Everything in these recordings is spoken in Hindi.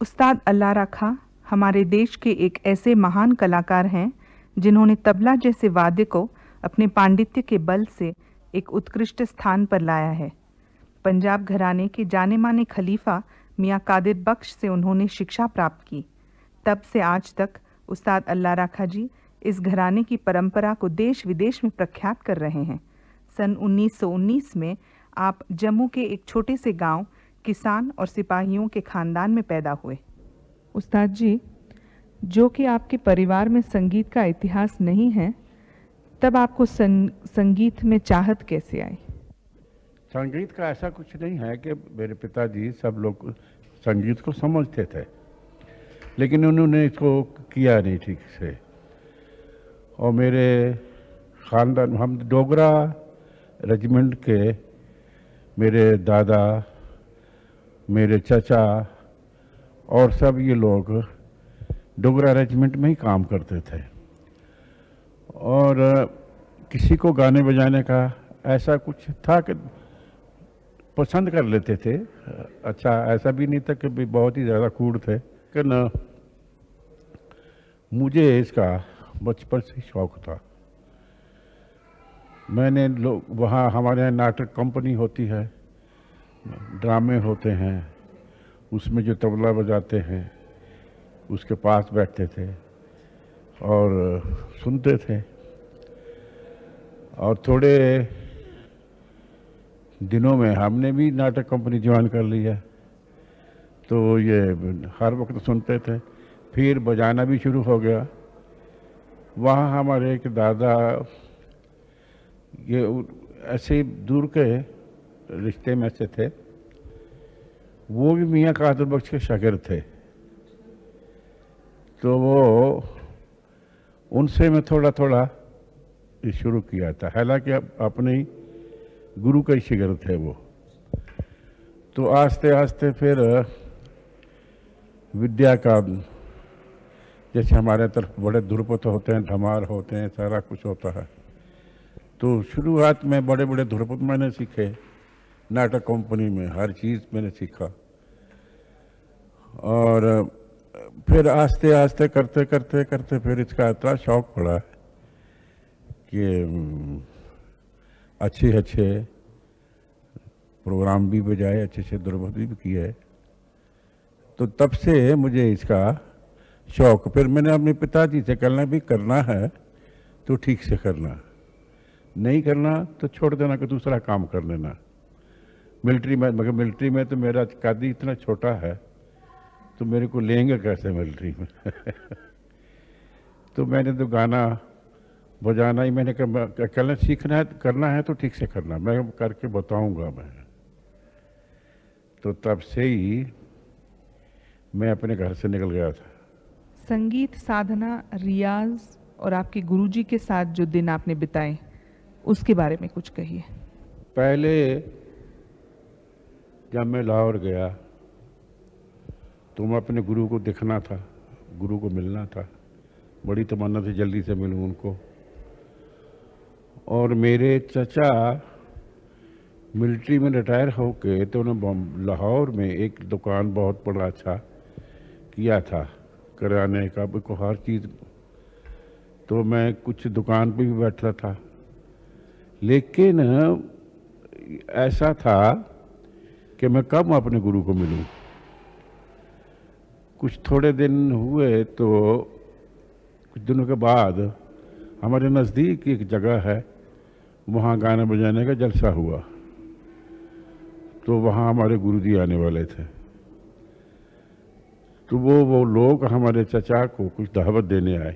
उस्ताद अल्लारा खां हमारे देश के एक ऐसे महान कलाकार हैं जिन्होंने तबला जैसे वाद्य को अपने पांडित्य के बल से एक उत्कृष्ट स्थान पर लाया है। पंजाब घराने के जाने माने खलीफा मियाँ कादिर बख्श से उन्होंने शिक्षा प्राप्त की। तब से आज तक उस्ताद अल्लारा खां जी इस घराने की परंपरा को देश विदेश में प्रख्यात कर रहे हैं। सन 1919 में आप जम्मू के एक छोटे से गांव किसान और सिपाहियों के खानदान में पैदा हुए। उस्ताद जी, जो कि आपके परिवार में संगीत का इतिहास नहीं है, तब आपको संगीत में चाहत कैसे आई? संगीत का ऐसा कुछ नहीं है कि मेरे पिताजी सब लोग संगीत को समझते थे, लेकिन उन्होंने इसको किया नहीं ठीक से। और मेरे ख़ानदान, हम डोगरा रेजिमेंट के, मेरे दादा, मेरे चाचा और सब ये लोग डोगरा रेजिमेंट में ही काम करते थे। और किसी को गाने बजाने का ऐसा कुछ था कि पसंद कर लेते थे। अच्छा, ऐसा भी नहीं था कि भी बहुत ही ज़्यादा कूड़ थे, लेकिन मुझे इसका बचपन से शौक़ था। मैंने वहाँ हमारे यहाँ नाटक कंपनी होती है, ड्रामे होते हैं, उसमें जो तबला बजाते हैं उसके पास बैठते थे और सुनते थे। और थोड़े दिनों में हमने भी नाटक कंपनी ज्वाइन कर लिया, तो ये हर वक्त सुनते थे। फिर बजाना भी शुरू हो गया। वहाँ हमारे एक दादा, ये ऐसे दूर के रिश्ते में से थे, वो भी मियाँ कादिर बख्श के शागिर्द थे। तो वो उनसे मैं थोड़ा थोड़ा शुरू किया था, हालांकि अपने ही गुरु का ही शागिर्द थे वो। तो आस्ते आस्ते फिर विद्या का, जैसे हमारे तरफ बड़े ध्रुपद होते हैं, धमार होते हैं, सारा कुछ होता है। तो शुरुआत में बड़े बड़े ध्रुपद मैंने सीखे, नाटक कंपनी में हर चीज़ मैंने सीखा। और फिर आस्ते आस्ते करते करते करते फिर इसका इतना शौक़ पड़ा कि अच्छे अच्छे प्रोग्राम भी बजाए, अच्छे अच्छे ध्रुपद भी किए। तो तब से मुझे इसका शौक़। फिर मैंने अपने पिताजी से कहना भी करना है तो ठीक से करना, नहीं करना तो छोड़ देना कि दूसरा काम कर लेना। मिलिट्री में, मगर मिलिट्री में तो मेरा कद इतना छोटा है, तो मेरे को लेंगे कैसे मिलिट्री में तो मैंने तो गाना बजाना ही, मैंने कहना सीखना है, करना है तो ठीक से करना, मैं करके बताऊंगा मैं। तो तब से ही मैं अपने घर से निकल गया था। संगीत साधना, रियाज और आपके गुरुजी के साथ जो दिन आपने बिताए, उसके बारे में कुछ कहिए। पहले जब मैं लाहौर गया तो मैं अपने गुरु को देखना था, गुरु को मिलना था, बड़ी तमन्ना थी जल्दी से मिलूं उनको। और मेरे चाचा मिलिट्री में रिटायर होके तो उन्होंने लाहौर में एक दुकान बहुत बड़ा अच्छा किया था किराने का, को हर चीज़। तो मैं कुछ दुकान पे भी बैठा था, लेकिन ऐसा था कि मैं कब अपने गुरु को मिलूं। कुछ थोड़े दिन हुए तो कुछ दिनों के बाद हमारे नज़दीक एक जगह है, वहाँ गाने बजाने का जलसा हुआ। तो वहाँ हमारे गुरुजी आने वाले थे। तो वो लोग हमारे चचा को कुछ दावत देने आए।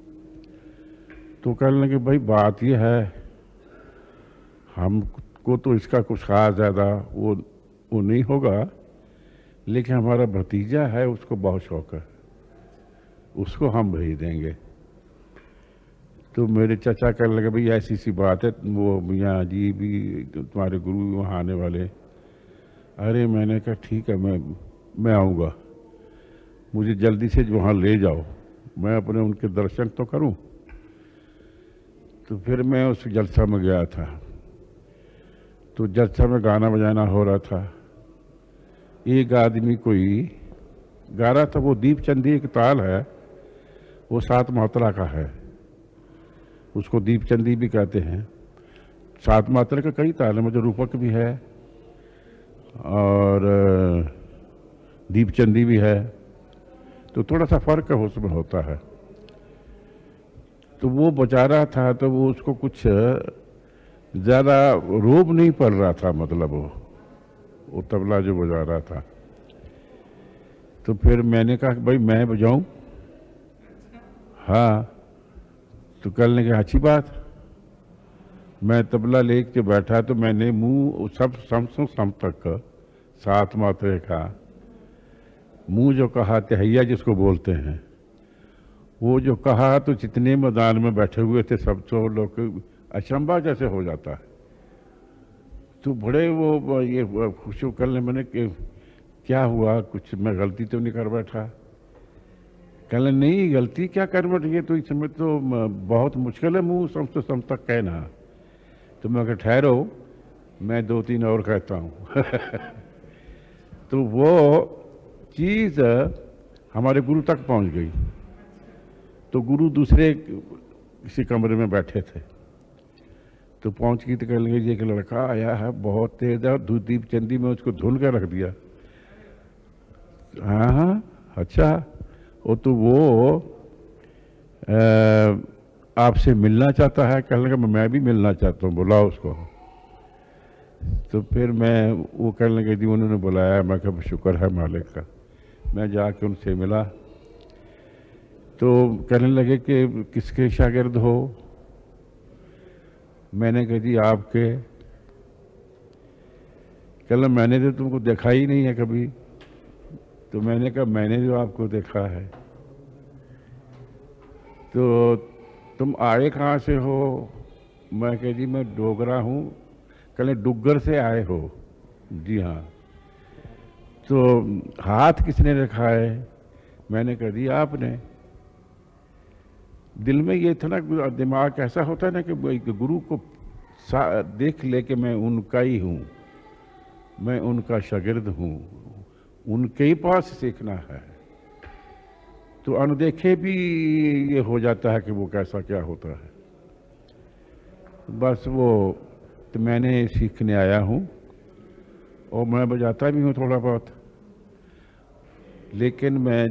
तो कहने लगे, भाई बात ये है, हमको तो इसका कुछ खास ज़्यादा वो नहीं होगा, लेकिन हमारा भतीजा है, उसको बहुत शौक़ है, उसको हम भेज देंगे। तो मेरे चाचा कहने लगे, भाई ऐसी सी बात है, वो मियाँ जी भी तुम्हारे गुरु वहाँ आने वाले। अरे मैंने कहा ठीक है, मैं आऊँगा, मुझे जल्दी से वहाँ ले जाओ, मैं अपने उनके दर्शन तो करूँ। तो फिर मैं उस जलसा में गया था। तो जलसा में गाना बजाना हो रहा था। एक आदमी कोई गा रहा था। वो दीप चंदी एक ताल है, वो 7 मात्रा का है, उसको दीप चंदी भी कहते हैं। 7 मात्रा का कई ताल है, मतलब रूपक भी है और दीप चंदी भी है, तो थोड़ा सा फर्क है उसमें होता है। तो वो बजा रहा था, तो वो उसको कुछ ज़्यादा रोब नहीं पड़ रहा था, मतलब वो तबला जो बजा रहा था। तो फिर मैंने कहा कि भाई मैं बजाऊं? हाँ। तो कहने लगे अच्छी बात। मैं तबला लेके बैठा, तो मैंने मुंह सब सम तक 7 मात्रे का मुंह जो कहा, तहैया जिसको बोलते हैं, वो जो कहा, तो जितने मैदान में बैठे हुए थे सब तो लोग अचंभा जैसे हो जाता है। तो बड़े वो ये खुश करने मैंने कि क्या हुआ, कुछ मैं गलती तो नहीं कर बैठा? कहने नहीं, गलती क्या कर बैठी है, तो इस समय तो बहुत मुश्किल है मुंह सम तक कहना। तो मैं कहा ठहरो, मैं 2-3 और कहता हूँ। तो वो चीज़ हमारे गुरु तक पहुँच गई। तो गुरु दूसरे किसी कमरे में बैठे थे, तो पहुँच गई, तो कहने लगे जी एक लड़का आया है बहुत तेज है, दीप चंदी में उसको धुन के रख दिया। हाँ हाँ, अच्छा। वो तो वो आपसे मिलना चाहता है। कहने लगा मैं भी मिलना चाहता हूँ, बुलाओ उसको। तो फिर मैं वो कहने लगे जी उन्होंने बुलाया। मैं कहा शुक्र है मालिक का। मैं जाके उनसे मिला, तो कहने लगे कि किसके शागिर्द हो? मैंने कहा जी आपके। कहला मैंने तो तुमको देखा ही नहीं है कभी। तो मैंने कहा मैंने जो आपको देखा है। तो तुम आए कहाँ से हो? मैं कह जी मैं डोगरा हूँ। कहले डुग्गर से आए हो? जी हाँ। तो हाथ किसने रखा है? मैंने कह दी आपने। दिल में ये था ना, दिमाग ऐसा होता है ना कि गुरु को देख ले कि मैं उनका ही हूँ, मैं उनका शागिर्द हूँ, उनके ही पास सीखना है। तो अनदेखे भी ये हो जाता है कि वो कैसा क्या होता है। बस वो तो मैंने सीखने आया हूँ और मैं बजाता भी हूँ थोड़ा बहुत, लेकिन मैं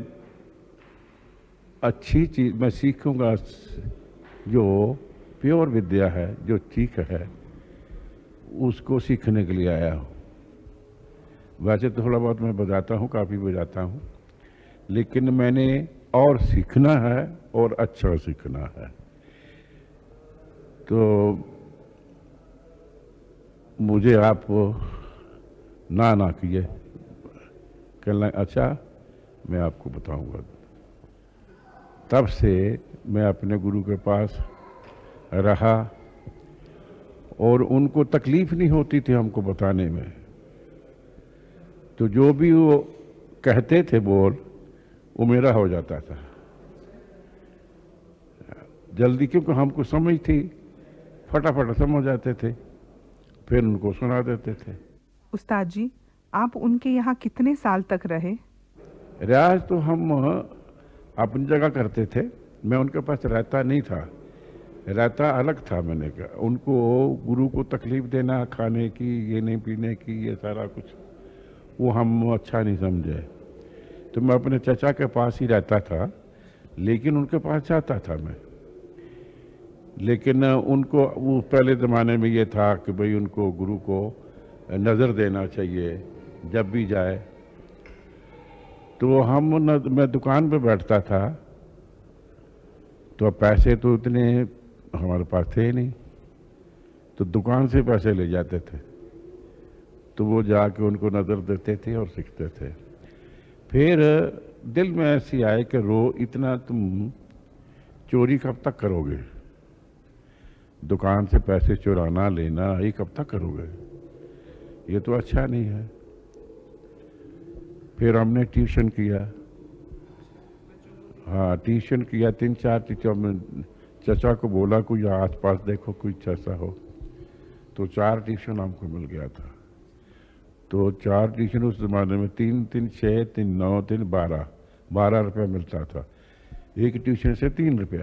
अच्छी चीज़ मैं सीखूंगा जो प्योर विद्या है, जो ठीक है, उसको सीखने के लिए आया हूँ। वैसे तो थोड़ा बहुत मैं बजाता हूँ, काफ़ी बजाता हूँ, लेकिन मैंने और सीखना है और अच्छा सीखना है। तो मुझे आप ना किए। कहना अच्छा मैं आपको बताऊंगा। तब से मैं अपने गुरु के पास रहा और उनको तकलीफ नहीं होती थी हमको बताने में। तो जो भी वो कहते थे बोल, वो मेरा हो जाता था जल्दी, क्योंकि हमको समझ थी, फटाफट समझ जाते थे, फिर उनको सुना देते थे। उस्ताद जी, आप उनके यहाँ कितने साल तक रहे? रियाज तो हम अपनी जगह करते थे, मैं उनके पास रहता नहीं था, रहता अलग था। मैंने कहा उनको गुरु को तकलीफ देना, खाने की, ये नहीं पीने की, ये सारा कुछ वो हम अच्छा नहीं समझे। तो मैं अपने चचा के पास ही रहता था, लेकिन उनके पास जाता था मैं। लेकिन उनको वो पहले ज़माने में ये था कि भाई उनको गुरु को नज़र देना चाहिए जब भी जाए। तो मैं दुकान पे बैठता था, तो अब पैसे तो इतने हमारे पास थे नहीं, तो दुकान से पैसे ले जाते थे, तो वो जाके उनको नज़र देते थे और सीखते थे। फिर दिल में ऐसी आए कि इतना तुम चोरी कब तक करोगे? दुकान से पैसे चुराना लेना ये कब तक करोगे? ये तो अच्छा नहीं है। फिर हमने ट्यूशन किया। हाँ, ट्यूशन किया 3-4 टीचर में। चचा को बोला कोई आसपास देखो कोई ऐसा हो, तो 4 ट्यूशन हमको मिल गया था। तो 4 ट्यूशन उस ज़माने में 3 3 6 3 9 3 12 12 रुपया मिलता था, एक ट्यूशन से 3 रुपया।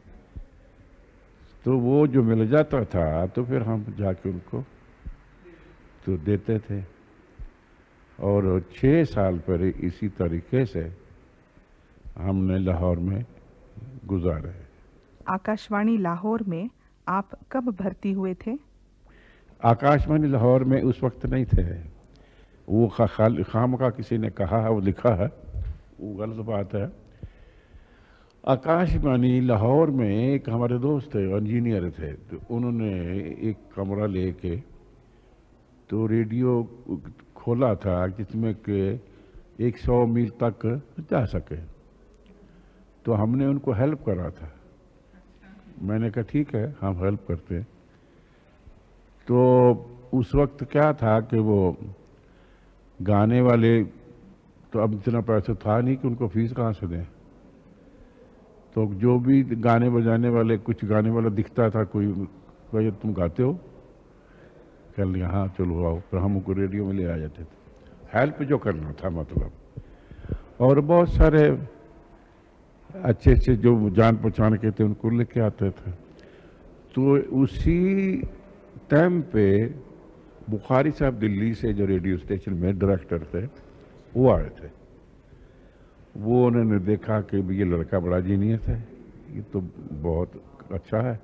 तो वो जो मिल जाता था तो फिर हम जाके उनको तो देते थे। और 6 साल पहले इसी तरीके से हमने लाहौर में गुजारे। आकाशवाणी लाहौर में आप कब भर्ती हुए थे? आकाशवाणी लाहौर में उस वक्त नहीं थे, वो खाम का किसी ने कहा है, वो लिखा है, वो गलत बात है। आकाशवाणी लाहौर में एक हमारे दोस्त थे, इंजीनियर थे, तो उन्होंने एक कमरा लेके तो रेडियो खोला था जिसमें कि 100 मील तक जा सके। तो हमने उनको हेल्प करा था। मैंने कहा ठीक है, हम हेल्प करते हैं। तो उस वक्त क्या था कि वो गाने वाले, तो अब इतना पैसा था नहीं कि उनको फीस कहाँ से दें। तो जो भी गाने बजाने वाले, कुछ गाने वाला दिखता था, कोई भाई तुम गाते हो, कह लिया हाँ चलो आओ, फिर हम उनको रेडियो में ले आ जाते थे। हेल्प जो करना था मतलब। और बहुत सारे अच्छे अच्छे जो जान पहचान के थे उनको लेके आते थे। तो उसी टाइम पे बुखारी साहब दिल्ली से, जो रेडियो स्टेशन में डायरेक्टर थे, वो आए थे। वो उन्होंने देखा कि ये लड़का बड़ा जीनियस है, ये तो बहुत अच्छा है।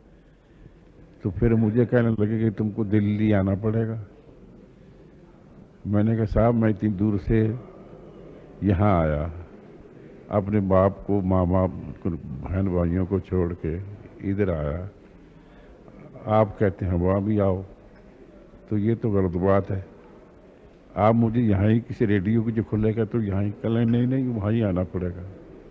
तो फिर मुझे कहने लगे कि तुमको दिल्ली आना पड़ेगा। मैंने कहा साहब मैं इतनी दूर से यहाँ आया, अपने बाप को, मामा, बहन भाइयों को छोड़ के इधर आया, आप कहते हैं वहाँ भी आओ, तो ये तो गलत बात है। आप मुझे यहाँ ही किसी रेडियो की जो खुलेगा तो यहाँ ही कल, नहीं नहीं वहाँ ही आना पड़ेगा।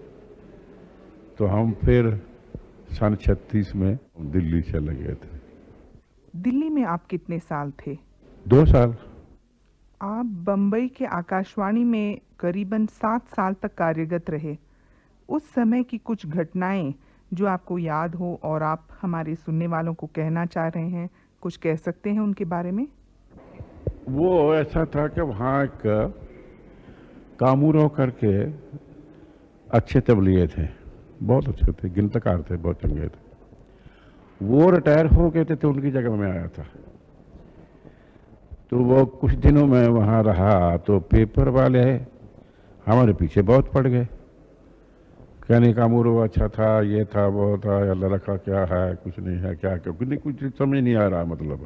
तो हम फिर सन 36 में दिल्ली चले गए थे। दिल्ली में आप कितने साल थे? 2 साल। आप बम्बई के आकाशवाणी में करीबन 7 साल तक कार्यरत रहे। उस समय की कुछ घटनाएं जो आपको याद हो और आप हमारे सुनने वालों को कहना चाह रहे हैं, कुछ कह सकते हैं उनके बारे में? वो ऐसा था कि वहाँ एक कामूराव करके अच्छे तबलिये थे, बहुत अच्छे थे, गिनतकार थे, बहुत चंगे थे। वो रिटायर हो गए थे तो उनकी जगह में आया था। तो वो कुछ दिनों में वहाँ रहा तो पेपर वाले हमारे पीछे बहुत पड़ गए, कहने का कामूराव अच्छा था, ये था, वो था, अल्लाह रखा क्या है, कुछ नहीं है, क्या क्योंकि कुछ समझ नहीं आ रहा मतलब।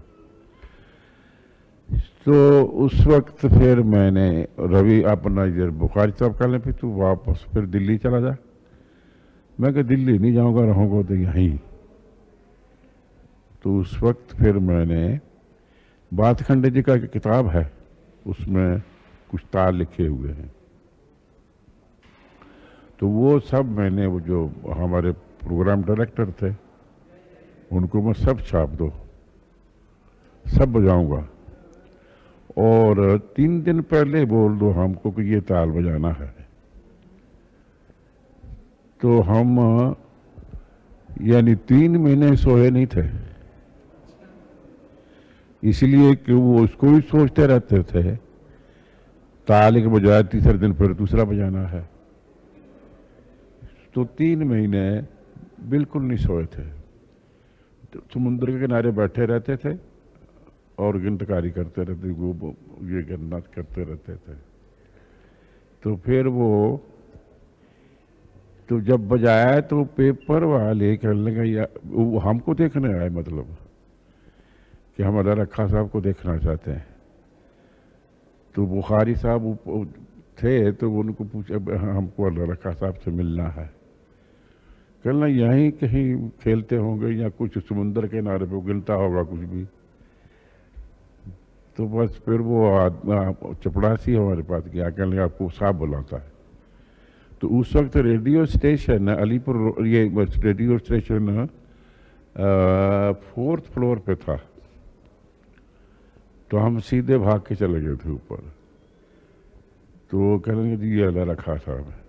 तो उस वक्त फिर मैंने रवि अपना इधर बुखारी साहब कर लें, फिर तू वापस फिर दिल्ली चला जा। मैं कहा दिल्ली नहीं जाऊंगा, रहूंगा तो यहीं। तो उस वक्त फिर मैंने बातखंडे जी का एक किताब है, उसमें कुछ तार लिखे हुए हैं, तो वो सब मैंने, वो जो हमारे प्रोग्राम डायरेक्टर थे उनको मैं सब छाप दो, सब बजाऊंगा, और 3 दिन पहले बोल दो हमको कि ये ताल बजाना है। तो हम यानी 3 महीने सोए नहीं थे, इसलिए कि वो उसको भी सोचते रहते थे, ताल के बजाय तीसरे दिन फिर दूसरा बजाना है। तो 3 महीने बिल्कुल नहीं सोए थे, तो समुद्र के किनारे बैठे रहते थे और गिनतकारी करते रहते, वो ये गन्ना करते रहते थे। तो फिर वो तो जब बजाया तो पेपर वाले कहने लगा, वो हमको देखने आए, मतलब कि हम अल्लाह रखा साहब को देखना चाहते हैं। तो बुखारी साहब थे तो उनको पूछा, हमको अल्लाह रखा साहब से मिलना है। कहना यहीं कहीं खेलते होंगे या कुछ समुद्र के किनारे पे गिनता होगा कुछ भी। तो बस फिर वो चपड़ासी हमारे पास गया, कहने आपको साहब बुलाता है। तो उस वक्त रेडियो स्टेशन अलीपुर, ये रेडियो स्टेशन 4th फ्लोर पे था। तो हम सीधे भाग के चले गए थे ऊपर। तो वो कहेंगे जी ये अल्लाह रखा साहब है।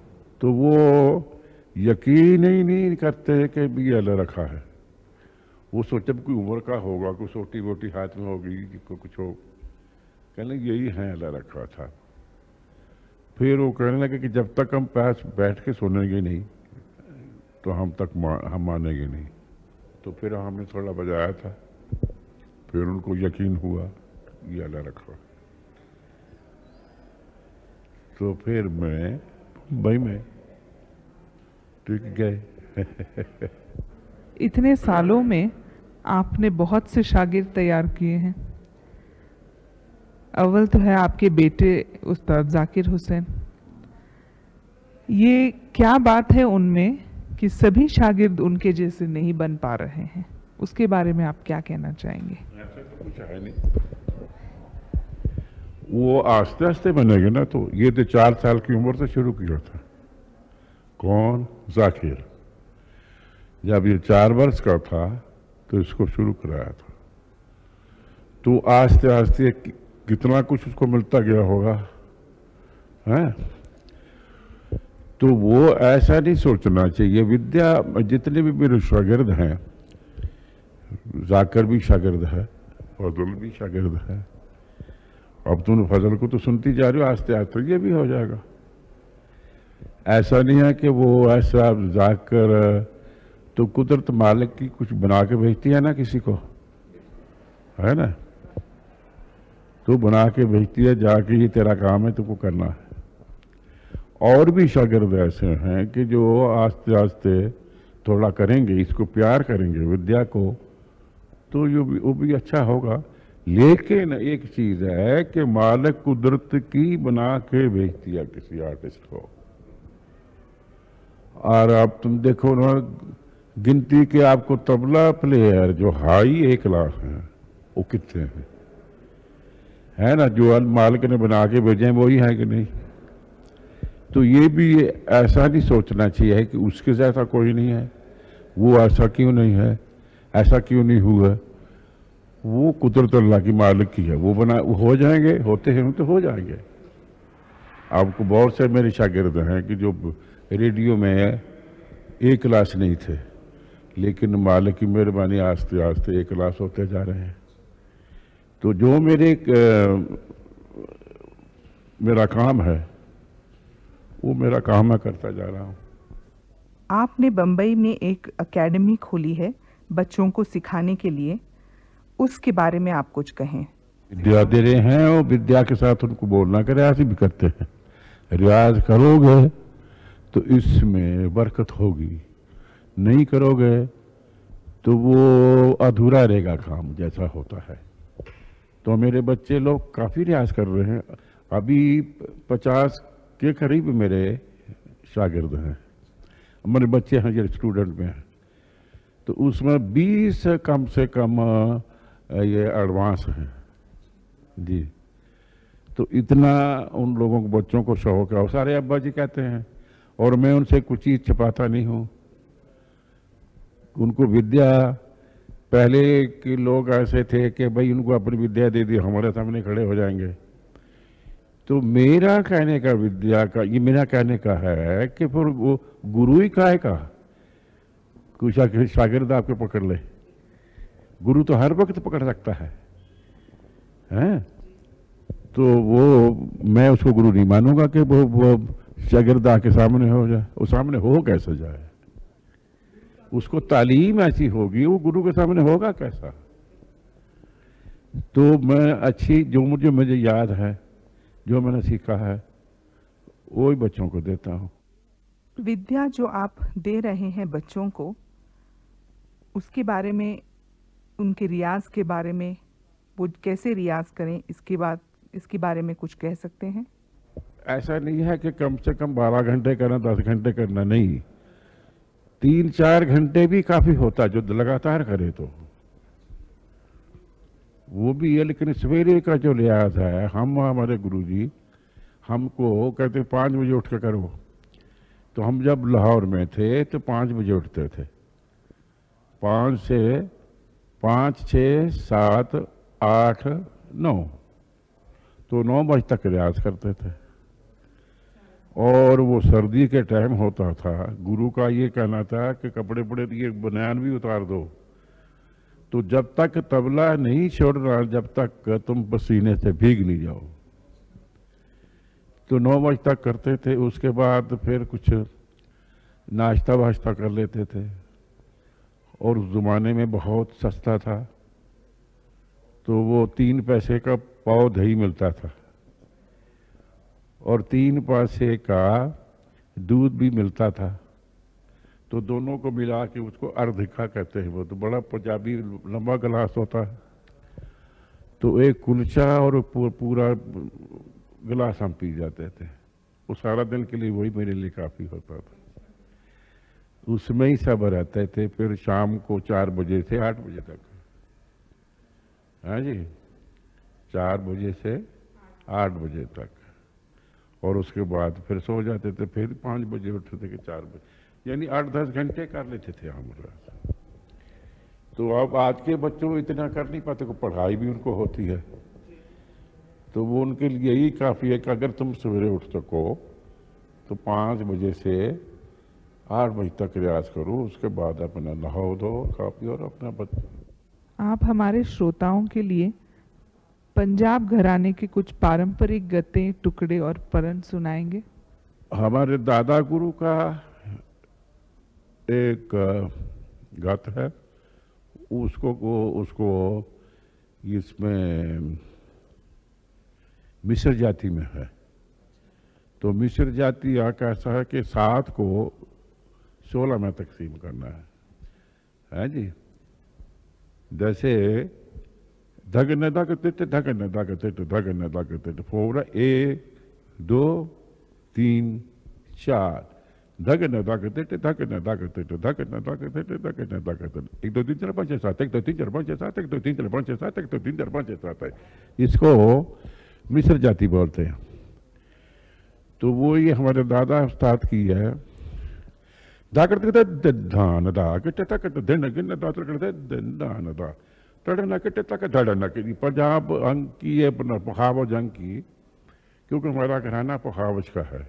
तो वो यकीन ही नहीं करते कि भी अल्लाह रखा है। वो सोचा कोई उम्र का होगा, कोई छोटी वोटी हाथ में होगी कि कुछ हो। कहने यही है अल्लाह रखा था। फिर वो कहने लगे कि जब तक हम पास बैठ के सुनेंगे नहीं तो हम मानेंगे नहीं। तो फिर हमने थोड़ा बजाया था, फिर उनको यकीन हुआ ये अल्लाह रखा। तो फिर मैं मुंबई में टिक गए। इतने सालों में आपने बहुत से शागिर्द तैयार किए हैं। अव्वल तो है आपके बेटे उस्ताद जाकिर हुसैन। ये क्या बात है उनमें कि सभी शागिर्द उनके जैसे नहीं बन पा रहे हैं, उसके बारे में आप क्या कहना चाहेंगे? ऐसा तो कुछ है नहीं, वो आस्ते आस्ते बनेगा ना। तो ये तो 4 साल की उम्र से शुरू किया था। कौन? जाकिर। जब ये 4 वर्ष का था तो इसको शुरू कराया था। तो आस्ते आस्ते कितना कुछ उसको मिलता गया होगा, है? तो वो ऐसा नहीं सोचना चाहिए। विद्या, जितने भी मेरे शागिर्द हैं, जाकिर भी शागिर्द है, फजल भी शागिर्द है। अब तुम फजल को तो सुनती जा रही हो, आस्ते आस्ते ये भी हो जाएगा। ऐसा नहीं है कि वो ऐसा जाकिर तो कुदरत मालिक की कुछ बना के भेजती है ना किसी को, है ना? तो बना के भेजती है, जाके ये तेरा काम है, तुमको करना है। और भी शागिर्द ऐसे हैं कि जो आस्ते आस्ते थोड़ा करेंगे, इसको प्यार करेंगे विद्या को, तो वो भी अच्छा होगा। लेकिन एक चीज है कि मालिक कुदरत की बना के भेजती है किसी आर्टिस्ट को। और अब तुम देखो ना, गिनती के आपको तबला प्लेयर जो हाई 1 लाख हैं वो कितने हैं, है ना? जो मालिक ने बना के भेजे हैं वही है कि नहीं? तो ये भी ऐसा नहीं सोचना चाहिए कि उसके जैसा कोई नहीं है, वो ऐसा क्यों नहीं है, ऐसा क्यों नहीं हुआ। वो कुदरत अल्लाह की मालिक की है, वो हो जाएंगे, होते हैं तो हो जाएंगे। आपको बहुत से मेरे शागिर्द हैं कि जो रेडियो में 1 क्लास नहीं थे, लेकिन मालिक की मेहरबानी आस्ते आस्ते 1 क्लास होते जा रहे हैं। तो जो मेरा काम है, वो मेरा काम मैं करता जा रहा हूँ। आपने बंबई में एक एकेडमी खोली है बच्चों को सिखाने के लिए, उसके बारे में आप कुछ कहें। विद्या दे रहे हैं और विद्या के साथ उनको बोलना का रियाज भी करते हैं। रियाज करोगे तो इसमें बरकत होगी, नहीं करोगे तो वो अधूरा रहेगा काम जैसा होता है। तो मेरे बच्चे लोग काफ़ी रियाज कर रहे हैं। अभी 50 के करीब मेरे शागिर्द हैं, मेरे बच्चे हैं जो स्टूडेंट में हैं। तो उसमें 20 कम से कम ये एडवांस हैं जी। तो इतना उन लोगों को, बच्चों को शौक है। और सारे अब्बा जी कहते हैं, और मैं उनसे कुछ चीज़ छिपाता नहीं हूँ। उनको विद्या, पहले के लोग ऐसे थे कि भाई उनको अपनी विद्या दे दी, हमारे सामने खड़े हो जाएंगे। तो मेरा कहने का, विद्या का, ये मेरा कहने का है कि फिर वो गुरु ही काहे का, कुछ शागिर्द आपके पकड़ ले। गुरु तो हर वक्त पकड़ सकता है, हैं? तो वो मैं उसको गुरु नहीं मानूंगा कि वो शागिर्द आके सामने हो जाए। वो सामने हो कैसे जाए? उसको तालीम ऐसी होगी, वो गुरु के सामने होगा कैसा? तो मैं अच्छी, जो मुझे याद है, जो मैंने सीखा है, वो ही बच्चों को देता हूँ। विद्या जो आप दे रहे हैं बच्चों को, उसके बारे में, उनके रियाज के बारे में, वो कैसे रियाज करें, इसके बारे में कुछ कह सकते हैं? ऐसा नहीं है कि कम से कम 12 घंटे करना, 10 घंटे करना, नहीं। 3-4 घंटे भी काफी होता है जो लगातार करे तो वो भी है। लेकिन सवेरे का जो लिहाज है, हमारे गुरुजी हमको कहते 5 बजे उठ के करो। तो हम जब लाहौर में थे तो 5 बजे उठते थे। 5 से 5, 6, 7, 8, 9, तो 9 बजे तक रियाज करते थे। और वो सर्दी के टाइम होता था, गुरु का ये कहना था कि कपड़े पड़े तो ये बनियान भी उतार दो, तो जब तक तबला नहीं छोड़ना, जब तक तुम पसीने से भीग नहीं जाओ। तो 9 बजे तक करते थे, उसके बाद फिर कुछ नाश्ता वाश्ता कर लेते थे, और उस ज़माने में बहुत सस्ता था, तो वो 3 पैसे का पाव दही मिलता था और 3 पैसे का दूध भी मिलता था। तो दोनों को मिला के उसको अर्धिका कहते हैं। वो तो बड़ा पंजाबी लंबा गिलास होता है, तो एक कुलचा और पूरा गिलास हम पी जाते थे। वो सारा दिन के लिए वही मेरे लिए काफ़ी होता था, उसमें ही सब रहते थे। फिर शाम को 4 बजे से 8 बजे तक, हाँ जी, 4 बजे से 8 बजे तक, और उसके बाद फिर सो जाते थे। फिर 5 बजे उठते थे कि 4 बजे, यानी 8-10 घंटे कर लेते थे हम। तो अब आज के बच्चों इतना कर नहीं पाते, को पढ़ाई भी उनको होती है, तो वो उनके लिए यही काफ़ी है कि अगर तुम सवेरे उठ सको तो 5 बजे से 8 बजे तक रियाज करो, उसके बाद अपना नहाओ धो खा पियो और अपना आप हमारे श्रोताओं के लिए पंजाब घराने के कुछ पारंपरिक गतें, टुकड़े और परन सुनाएंगे? हमारे दादा गुरु का एक गत है, उसको इसमें मिस्र जाति में है। तो मिस्र जाति यहाँ कैसा है कि 7 को 16 में तकसीम करना है जी। जैसे धगन धग तिट धगन धग तिट धगन धग तिट, 4 1 2 3 4, धगन धग तिट धगन धग तिट धगन धग तिट धगन धग तिट, 1 2 3 4 5 6 7, 1 2 3 4 5 6 7, 1 2 3 4 5 6 7, 1 2 3 4 5 6 7 है। इसको मिस्र जाति बोलते हैं। तो वो ये हमारे दादा उस्ताद की है। धान दा तड़ना कटे तक धड़ना की पंजाब अंग की है, पखावज अंग की, क्योंकि हमारा घराना पखावज का है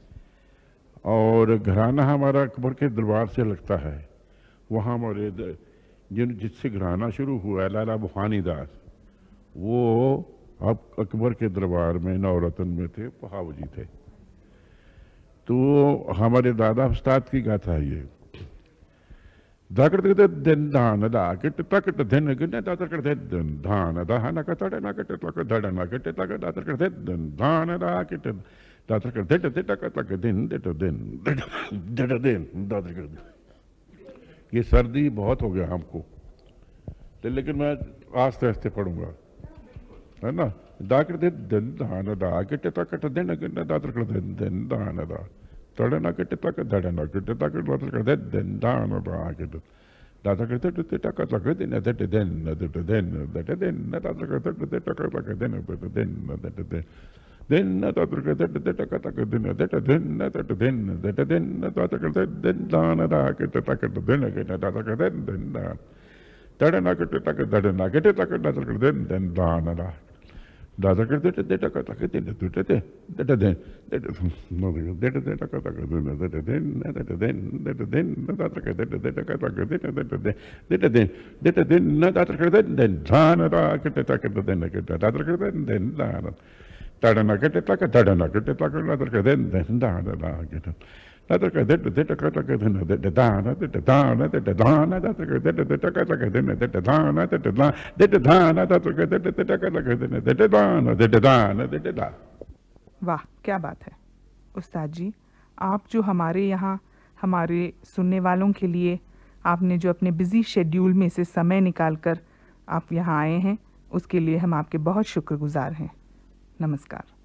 और घराना हमारा अकबर के दरबार से लगता है। वहाँ हमारे जिससे घराना शुरू हुआ है लाला बुखानी दास, वो अब अकबर के दरबार में नवरत्न में थे, पखावजी थे। तो हमारे दादा उस्ताद की गाथा है ये। धाकड़ दिन धान दा किट तकट दिन गिने दातर कर दिन धान दा ना का तड़े ना किट तक धड़ ना किट तक दातर कर दिन धान दा किट दातर कर देट देट तक दिन देट दिन देट दिन दातर कर। ये सर्दी बहुत हो गया हमको, लेकिन मैं आस्ते आस्ते पढ़ूंगा, है ना। दाकड़ दिन धान दा किट तक दिन गिने दातर कर दिन धान दा तड़े ना किट तक धड़ ना किट तक दातर कर दिन धान दा किट दातर कर देट तक तक दिन देट दिन देट दिन देट दिन दातर कर देट तक तक दिन देट दिन देट दिन दिन दातर कर देट तक तक दिन देट दिन देट दिन देट दिन दातर कर दिन धान दा किट तक दिन गिने दातर कर दिन धान तड़े ना किट तक धड़ ना किट तक दातर कर दिन धान दा दादा करते थे डेटा का तक दिन देते थे डेटा दिन डेटा डेटा का तक दिन डेटा दिन डेटा दिन डेटा दिन दादा करते थे डेटा का तक दिन डेटा दिन डेटा दिन न दादा करते दिन धान दा करते तक दिन करते दादा करते दिन धान तड़ना करते तक धड़ना करते तक दादा करते दिन धान दा करते दादा करते डेटा का तक दिन डेटा धान डेटा धान डेटा धान दादा करते डेटा का तक दिन डेटा धान डेटा धान डेटा धान दादा करते डेटा का तक दिन डेटा धान डेटा धान डेटा धान। वाह, क्या बात है उस्ताद जी। आप जो हमारे यहाँ हमारे सुनने वालों के लिए आपने जो अपने बिजी शेड्यूल में से समय निकालकर आप यहाँ आए हैं, उसके लिए हम आपके बहुत शुक्रगुजार हैं। नमस्कार।